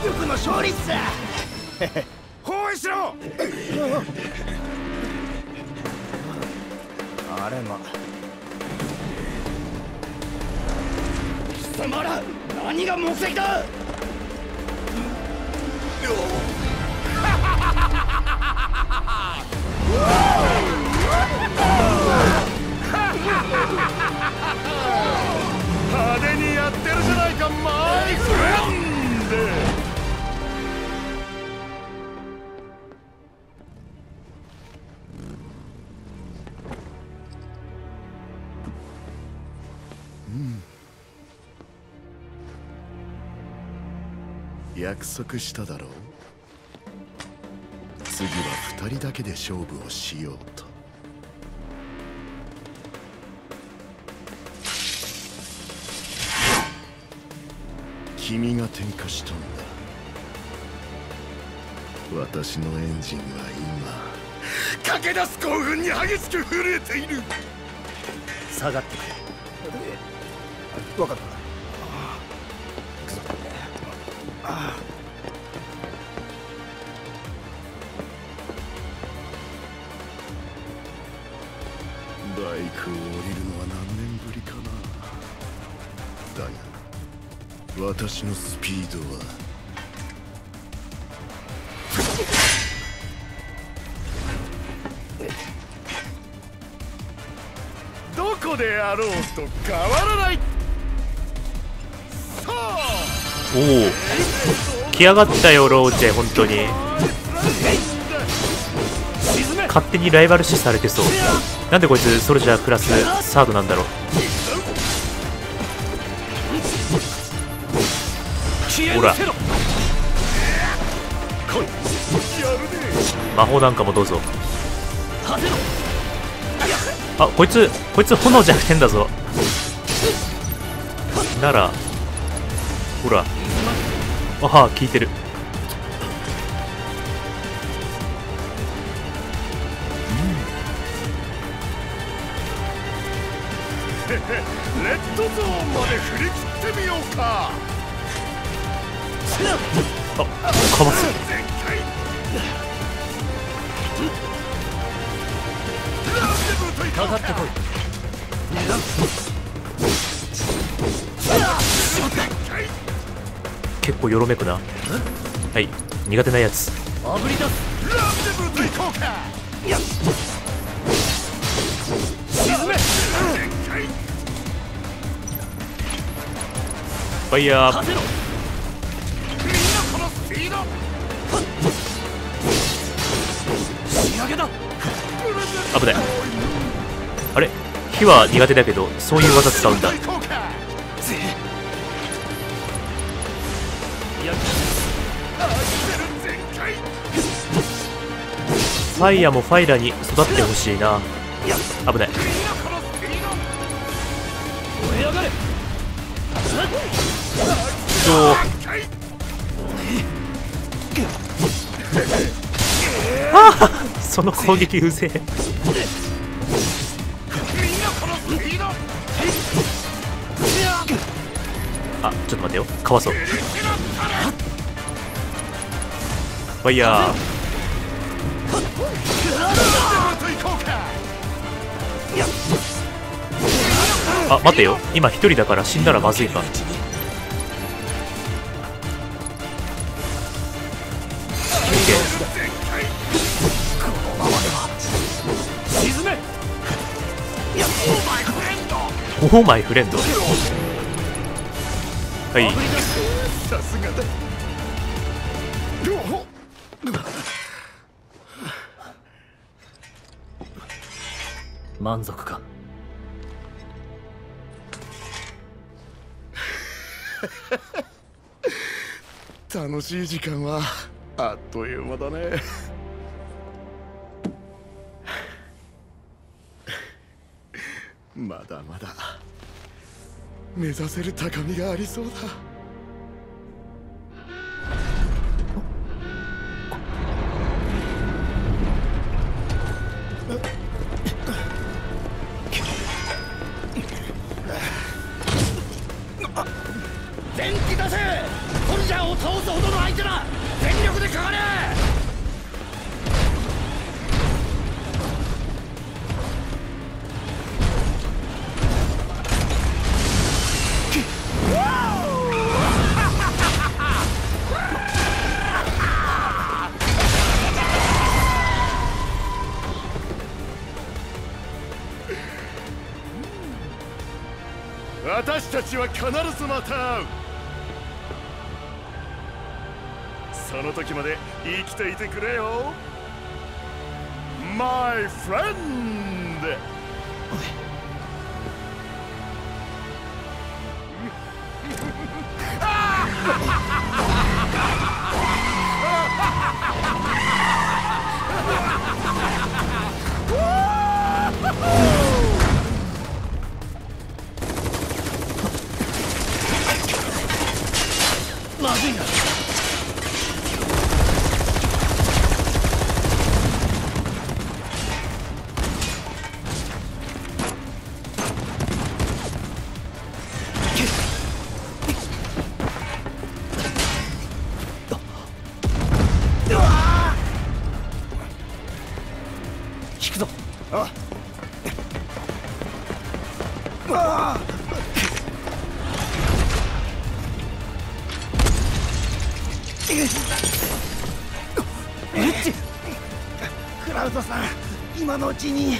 力の勝利っす。 包囲しろ。 あれが貴様ら何が目的だ。 派手にやってるじゃないかマイフレンド。約束しただろう。次は2人だけで勝負をしようと。君が点火したんだ。私のエンジンは今駆け出す興奮に激しく震えている。 下がってくれ。分かった。 バイクを降りるのは何年ぶりかな。だが私のスピードはどこであろうと変わらない。さあ、 おお、来やがったよローチェ。本当に勝手にライバル視されてそう。なんでこいつソルジャークラスサードなんだろう。ほら魔法なんかもどうぞ。あ、こいつ炎弱点だぞ。ならほら、あは効いてる。 レッドゾーンまで振り切ってみようか。 あ、かわす。 かかってこい。 結構よろめくな。はい、苦手なやつ。 あぶり出す。沈め。 ファイヤー。危ない。あれ、火は苦手だけどそういう技使うんだ。ファイヤーもファイラーに育ってほしいな。危ない。ああ、その攻撃うぜえ。あ、ちょっと待ってよ、かわそう。ファイヤー。あ、待てよ、今一人だから死んだらまずいか。オーマイフレンド。はい。 さすがだ。 満足か。 楽しい時間はあっという間だね。まだまだ目指せる高みがありそうだ。 電気出せ。トルジャーを倒倒すほどの相手だ。全力でかかれ。 私たちは必ずまた会う。その時まで生きていてくれよ My friend。 まずいな。引くぞ。ああ。クラウドさん、今のうちに。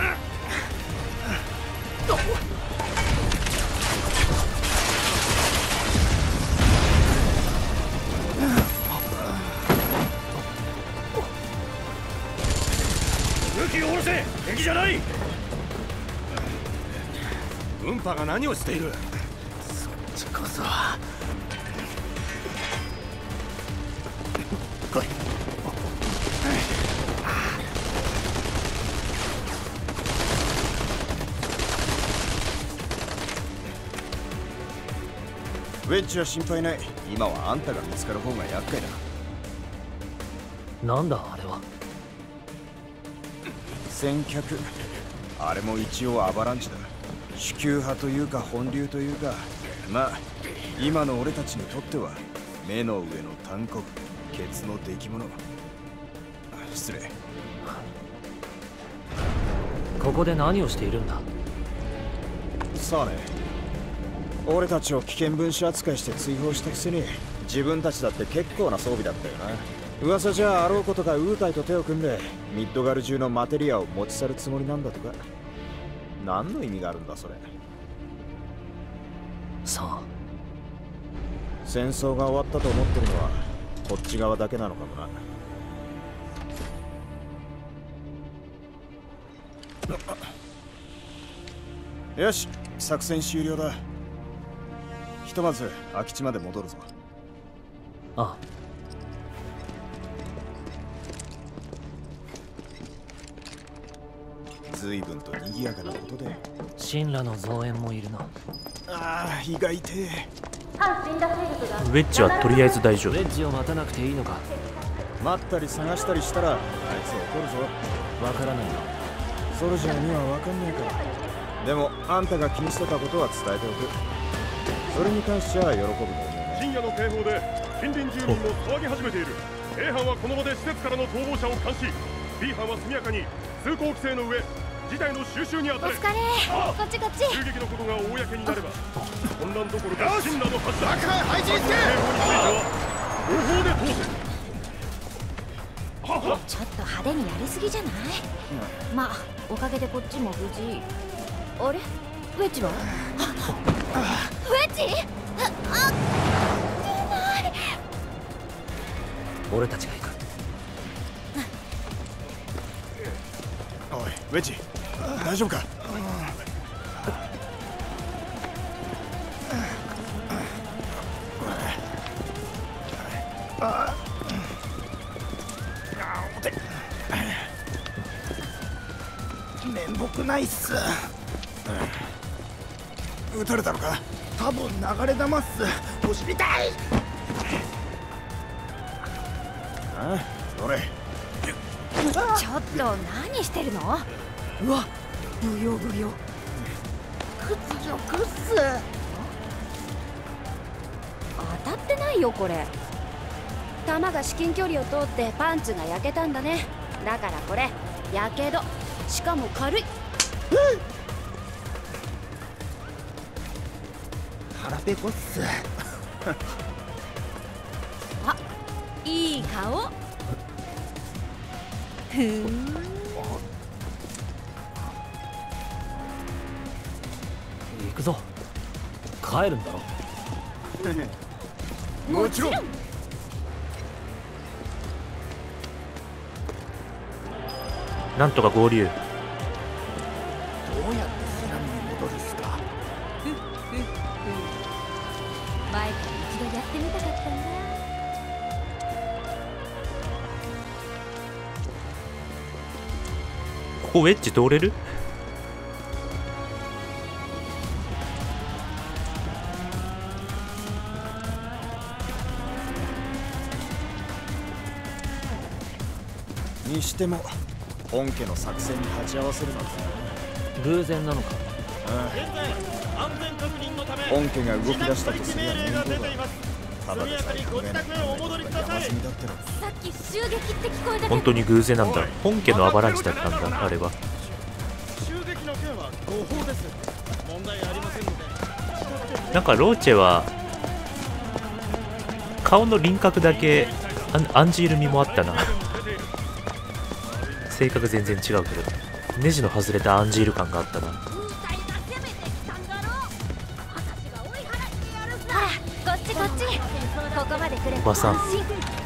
武器を下ろせ。敵じゃない。ウンパが何をしている。そっちこそ。来い。 ウェッジは心配ない。今はあんたが見つかる方が厄介だ。 なんだあれは。 先客。あれも一応アバランチだ。主級派というか本流というか、まあ今の俺たちにとっては目の上の炭鉱、ケツの出来物。失礼。 ここで何をしているんだ。 さあね、俺たちを危険分子扱いして追放したくせに自分たちだって結構な装備だったよな。噂じゃあろうことかウータイと手を組んでミッドガル中のマテリアを持ち去るつもりなんだとか。何の意味があるんだそれ。 さあ、 戦争が終わったと思ってるのはこっち側だけなのかもな。よし、作戦終了だ。ひとまず空き地まで戻るぞ。 あ随分と賑やかなことで。 神羅の増援もいるな。 ああ、胃が痛え。 ウェッジはとりあえず大丈夫。 ウェッジを待たなくていいのか。 待ったり探したりしたらあいつ怒るぞ。 わからないよ。 ソルジャーにはわかんないから。でもあんたが気にしてたことは伝えておく。それに関しては喜ぶと思うね。 深夜の警報で近隣住民も騒ぎ始めている。A 班はこの場で施設からの逃亡者を監視。 B 班は速やかに通行規制の上事態の収拾に当たれ。 お疲れ。こっちこっち。 襲撃のことが公になれば混乱どころか真羅のはずだ。 配置につけ。 警報については合法で通せ。 ちょっと派手にやりすぎじゃない。まあおかげでこっちも無事。あれウェッジは。ウェッジ。 俺たちが行く。 おい、ウェッジ、大丈夫か。 面目ないっす。 撃たれたのか。 多分流れ弾っす。お尻痛い。 ああ、どれ。 ちょっと何してるの。 うわ、ブヨブヨ。屈辱っす。 当たってないよこれ。 弾が至近距離を通ってパンツが焼けたんだね。だからこれやけど、しかも軽い。 腹ペコっす。 あ、いい顔。ふん。 行くぞ。帰るんだろ。もちろん。 なんとか合流。 どうやってスラムに戻るっすか。 前から一度やってみたかったんだ。 ここウェッジ通れる？ にしても本家の作戦に立ち会わせるなんて偶然なのか。 本家が動き出したとすれば面倒だ。ただでさえ考えないと山積みだっての。 さっき襲撃って聞こえたけど。 本当に偶然なんだ。本家のアバランチだったんだ、あれは。 襲撃の件は誤報です。問題ありませんので。 なんかローチェは顔の輪郭だけアンジール味もあったな。性格全然違うけど、ネジの外れたアンジール感があったな。 ほら、こっちこっち。ここまで来ればおばさん。 つ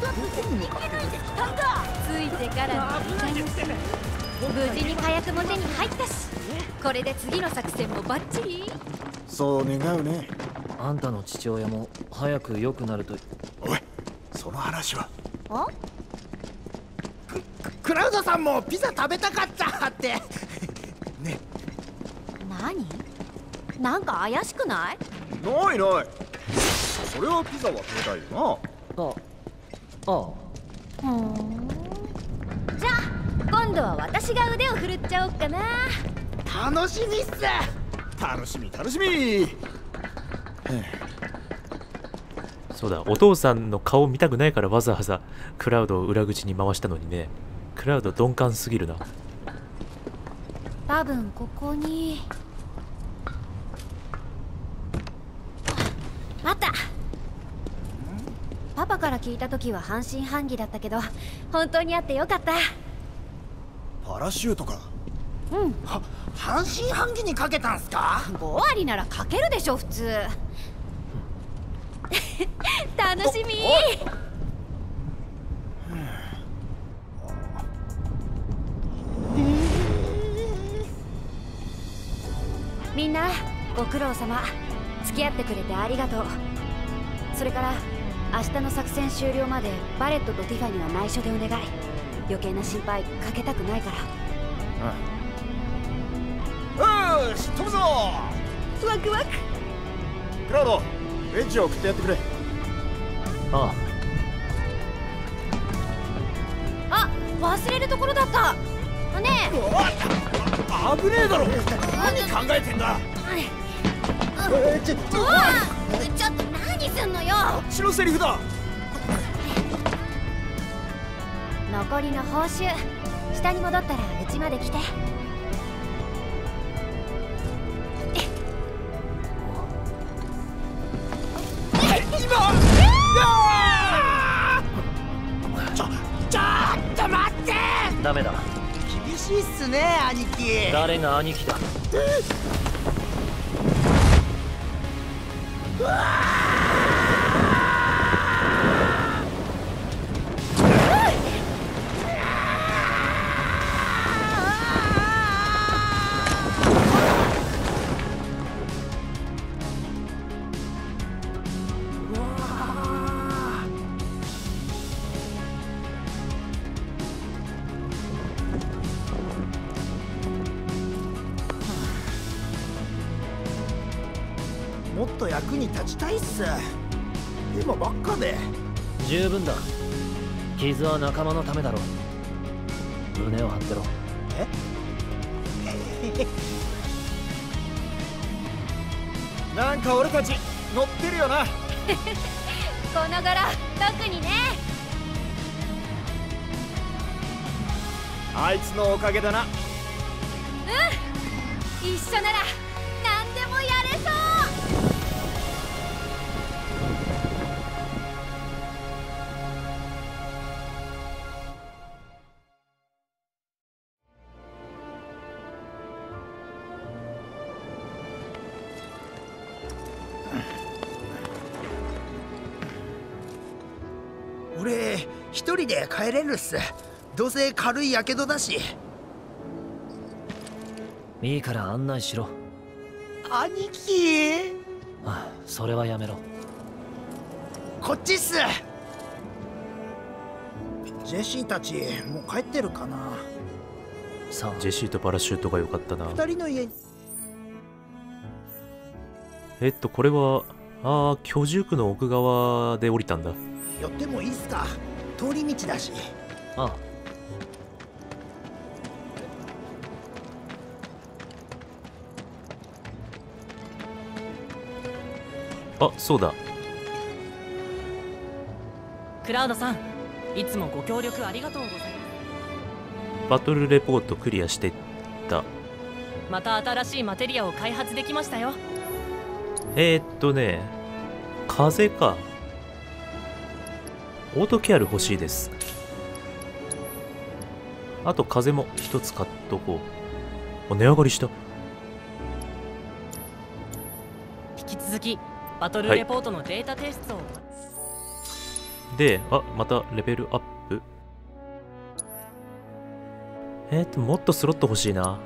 いてからの無事に火薬も手に入ったし、これで次の作戦もバッチリ。 そう願うね。 あんたの父親も早く良くなると。 おい、その話は。 あ？ クラウドさんもピザ食べたかったってね。 何？なんか怪しくない？ ないない。それはピザは食べたいよあふん。じゃあ今度は私が腕を振るっちゃおっかな。 な。楽しみっす。 な。楽しみ楽しみ。 そうだ、お父さんの顔見たくないからわざわざクラウドを裏口に回したのにね。クラウド鈍感すぎるな。 多分ここにあった。パパから聞いた時は半信半疑だったけど、本当にあってよかった。 パラシュートか。 うん、 半信半疑にかけたんすか。 5割ならかけるでしょ普通。楽しみ。みんなご苦労様。付き合ってくれてありがとう。それから明日の作戦終了までバレットとティファには内緒でお願い。余計な心配かけたくないから。 よし飛ぶぞ。 ワクワク。 クラウド、ウェッジを送ってやってくれ。 ああ、忘れるところだった。ねえ。 危ねえだろ。 何考えてんだ。 ちょっと何すんのよ。 こっちのセリフだ。 残りの報酬、下に戻ったらうちまで来て。 ちょっと待って。ダメだ。 厳しいっすね、兄貴。 誰が兄貴だ。 もっと役に立ちたいっす。今ばっかで。十分だ。傷は仲間のためだろ。胸を張ってろ。 なんか俺たち乗ってるよな。 この頃特にね。 あいつのおかげだな。 一緒なら何でもやれそう。 俺一人で帰れるっす。どうせ軽いやけどだし。いいから案内しろ。兄貴。それはやめろ。こっちっす。ジェシーたちもう帰ってるかな。さあ、 ジェシーとパラシュートが良かったな。 二人の家に。 これは居住区の奥側で降りたんだ。 寄ってもいいっすか。通り道だし。ああ、そうだ。 クラウドさん、いつもご協力ありがとうございます。 バトルレポートクリアしていった。 また新しいマテリアを開発できましたよ。 風か。オートケアル欲しいです。あと風も一つ買っとこう。値上がりした。 引き続きバトルレポートのデータ提出を、 で、またレベルアップ。もっとスロット欲しいな。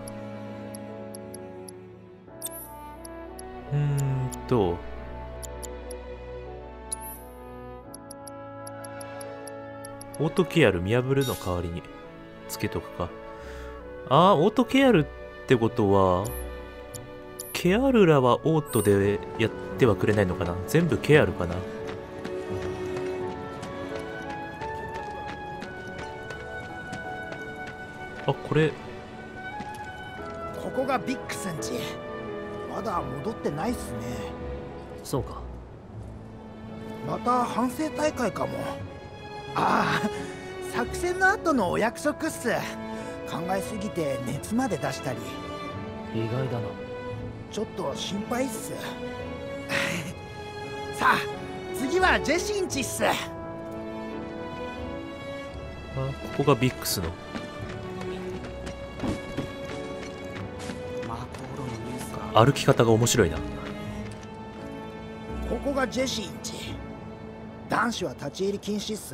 オートケアル見破るの代わりにつけとくか。オートケアルってことは、ケアルラはオートでやってはくれないのかな。全部ケアルかな。これ。 ここがビックスんち。まだ戻ってないっすね。そうか。また反省大会かも。作戦の後のお約束っす。考えすぎて熱まで出したり。意外だな。ちょっと心配っす。さあ次はジェシーんちっす。 ここがビックスの。歩き方が面白いな。 ここがジェシーんち。男子は立ち入り禁止っす。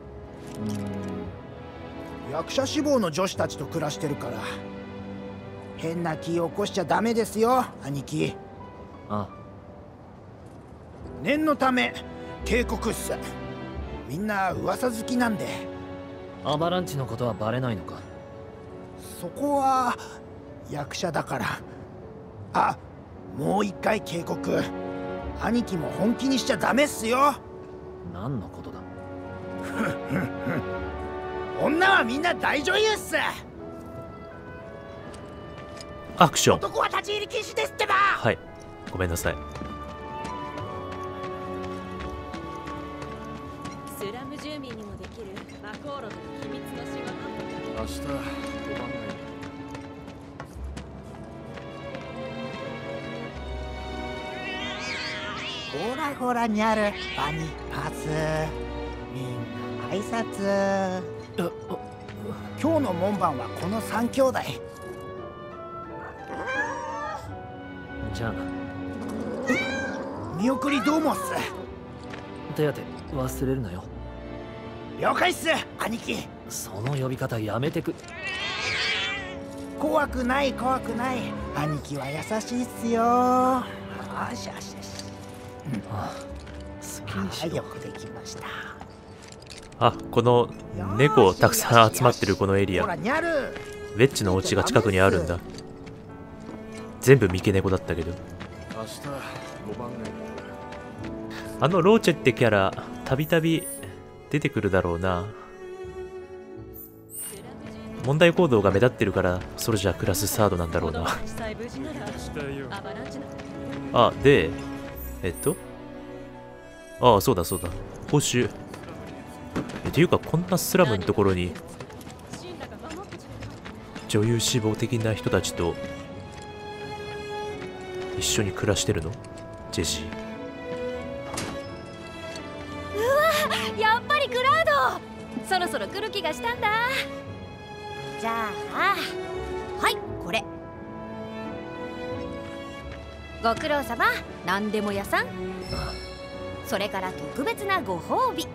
役者志望の女子たちと暮らしてるから。変な気を起こしちゃダメですよ、兄貴。念のため警告っす。みんな噂好きなんで。アバランチのことはバレないのか。そこは役者だから。もう一回警告。兄貴も本気にしちゃダメっすよ。何のことだ。女はみんな大女優っす。 アクション。 男は立ち入り禁止ですってば。 はい、ごめんなさい。 スラム住民にもできるマコーロの秘密の仕事。 明日5番ほらほらにゃるバニパス。みんな挨拶。今日の門番はこの3兄弟。じゃあな。見送りどうもっす。手当て忘れるなよ。了解っす兄貴。その呼び方やめてく。怖くない怖くない。兄貴は優しいっすよ。よしよしよし。好きにしよう。よくできました。 この猫たくさん集まってるこのエリア。ウェッジのお家が近くにあるんだ。全部三毛猫だったけど。ローチェってキャラたびたび出てくるだろうな。問題行動が目立ってるからソルジャークラスサードなんだろうな。でそうだそうだ、報酬。っていうかこんなスラムのところに女優志望的な人たちと一緒に暮らしてるの？ジェシー。やっぱりクラウド、そろそろ来る気がしたんだ。じゃあはい、これ。ご苦労様。何でも屋さん。それから特別なご褒美。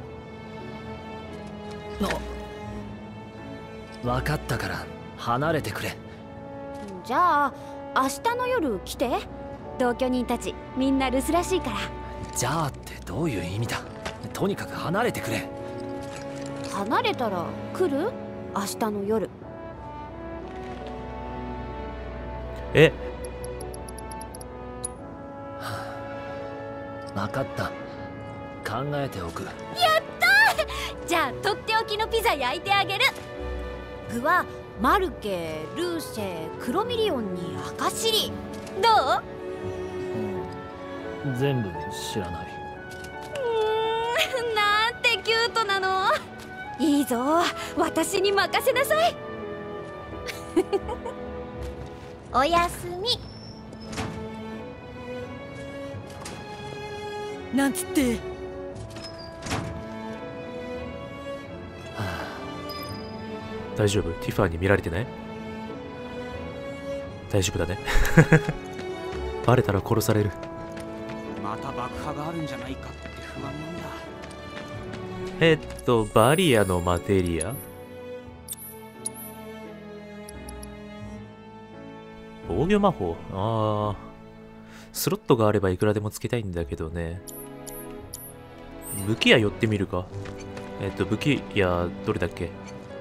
分かったから離れてくれ。 じゃあ明日の夜来て。同居人たちみんな留守らしいから。 じゃあってどういう意味だ。とにかく離れてくれ。 離れたら来る？明日の夜。 え？ 分かった、考えておく。 やったー。じゃあとっておきのピザ焼いてあげる。具はマルケ、ルーシェ、クロミリオンに赤シリ。どう？ 全部知らない。 なんてキュートなの。いいぞ、私に任せなさい。おやすみ。 なんつって。 大丈夫？ティファに見られてない？大丈夫だね。バレたら殺される。 また爆破があるんじゃないかって不安なんだ。 バリアのマテリア？防御魔法？ああ。スロットがあればいくらでもつけたいんだけどね。武器屋寄ってみるか。武器屋どれだっけ？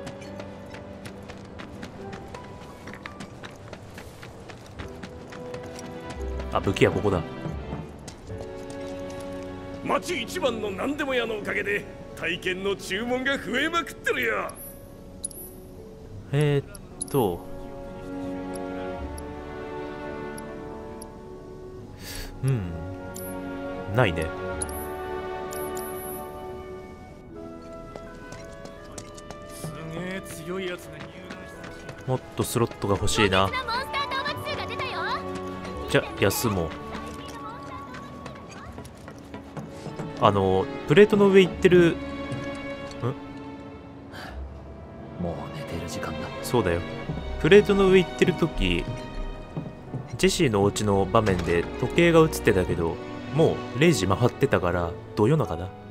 あ、武器屋ここだ。 町一番の何でも屋のおかげで体験の注文が増えまくってるよ。 ないね。 すげえ強いやつが入団したらしい。 もっとスロットが欲しいな。じゃ、休もう。プレートの上行ってる。 もう寝てる時間だ。 そうだよ。プレートの上行ってる時、ジェシーのお家の場面で時計が映ってたけど、もう0時回ってたから、ど夜中だ。